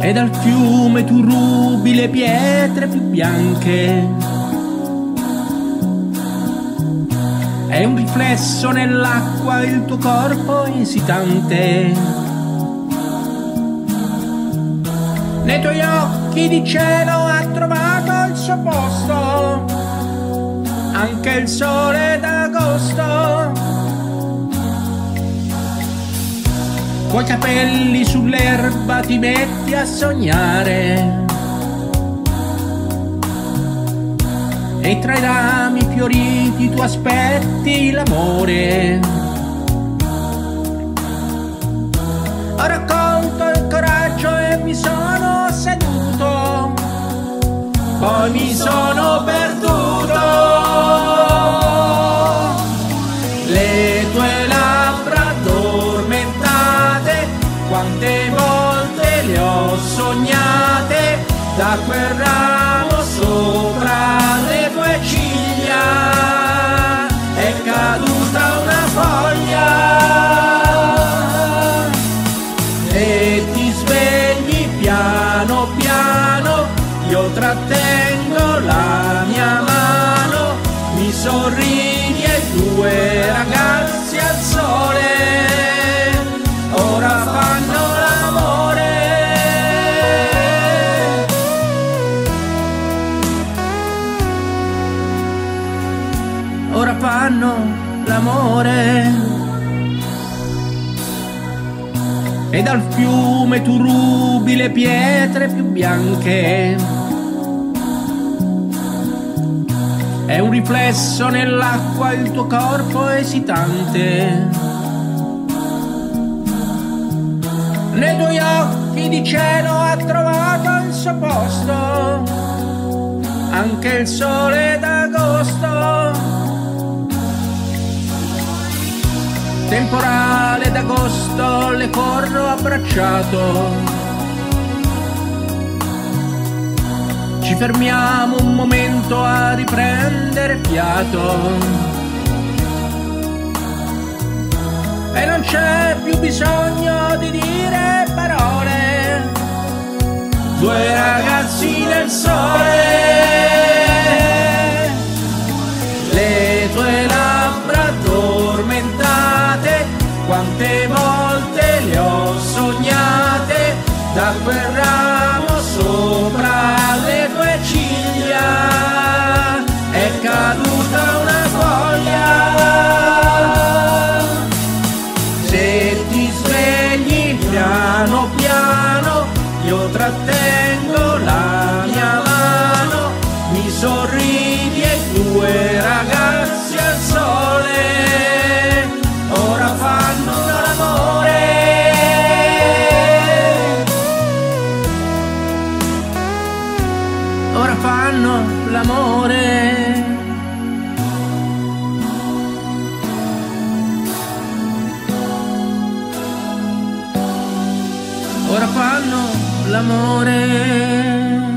e dal fiume tu rubi le pietre più bianche. È un riflesso nell'acqua il tuo corpo esitante. Nei tuoi occhi di cielo ha trovato il suo posto, anche il sole d'agosto. Coi capelli sull'erba ti metti a sognare, e tra i rami fioriti tu aspetti l'amore. Ho raccolto il coraggio e mi sono seduto, poi mi sono perduto. Le tue labbra addormentate, quante volte le ho sognate, da quel ramo sopra le tue ciglia è caduta una foglia. E ti svegli piano piano, io trattengo la mia mano, mi sorridi e due ragazzi al sole ora fanno l'amore. Ora fanno l'amore. E dal fiume tu rubi le pietre più bianche. È un riflesso nell'acqua il tuo corpo esitante. Nei tuoi occhi di cielo ha trovato il suo posto, anche il sole d'agosto. Temporale d'agosto le corro abbracciato. Ci fermiamo un momento a riprendere fiato, e non c'è più bisogno di dire parole. Due ragazzi nel sole, le tue labbra addormentate, quante volte le ho sognate, da quel ramo sopra le tue ciglia è caduta una foglia. Se ti svegli piano piano, io trattengo la mia mano, mi sorridi e due ragazzi al sole ora fanno l'amore. Ora fanno l'amore. Ora fanno l'amore.